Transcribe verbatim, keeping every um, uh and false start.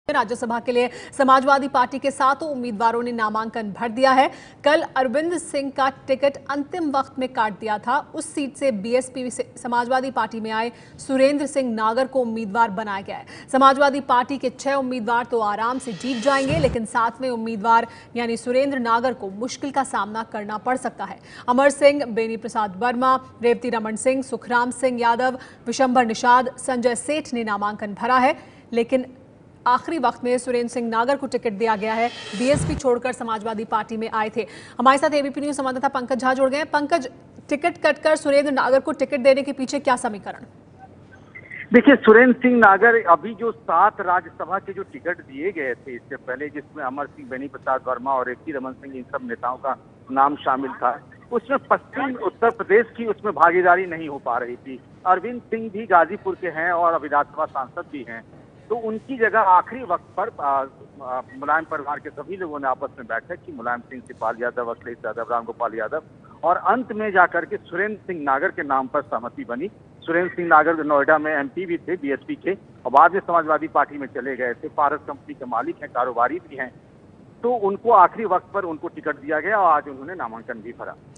राज्यसभा के लिए समाजवादी पार्टी के सातों उम्मीदवारों ने नामांकन भर दिया है। कल अरविंद सिंह का टिकट अंतिम वक्त में काट दिया था। उस सीट से बीएसपी से समाजवादी पार्टी में आए सुरेंद्र सिंह नागर को उम्मीदवार बनाया गया है। समाजवादी पार्टी के छह उम्मीदवार तो आराम से जीत जाएंगे, लेकिन सातवें उम्मीदवार यानी सुरेंद्र नागर को मुश्किल का सामना करना पड़ सकता है। अमर सिंह, बेनी प्रसाद वर्मा, रेवती रमन सिंह, सुखराम सिंह यादव, विशंबर निषाद, संजय सेठ ने नामांकन भरा है, लेकिन आखिरी वक्त में सुरेंद्र सिंह नागर को टिकट दिया गया है। बीएसपी छोड़कर समाजवादी पार्टी में आए थे। हमारे साथ एबीपी न्यूज संवाददाता पंकज झा जुड़ गए हैं। पंकज, टिकट कटकर सुरेंद्र नागर को टिकट देने के पीछे क्या समीकरण? देखिए, सुरेंद्र सिंह नागर अभी जो सात राज्यसभा के जो टिकट दिए गए थे इससे पहले, जिसमें अमर सिंह, बेनी प्रसाद वर्मा और रेवती रमन सिंह, इन सब नेताओं का नाम शामिल था, उसमें पश्चिम उत्तर प्रदेश की उसमें भागीदारी नहीं हो पा रही थी। अरविंद सिंह भी गाजीपुर के हैं और विधानसभा सांसद भी हैं, तो उनकी जगह आखिरी वक्त पर मुलायम परिवार के सभी लोगों ने आपस में बैठक की। मुलायम सिंह, शिवपाल यादव, अखिलेश यादव, राम गोपाल यादव, और अंत में जाकर के सुरेंद्र सिंह नागर के नाम पर सहमति बनी। सुरेंद्र सिंह नागर नोएडा में एमपी भी थे बीएसपी के, और बाद में समाजवादी पार्टी में चले गए थे। पारस कंपनी के मालिक हैं, कारोबारी भी हैं, तो उनको आखिरी वक्त पर उनको टिकट दिया गया और आज उन्होंने नामांकन भी भरा।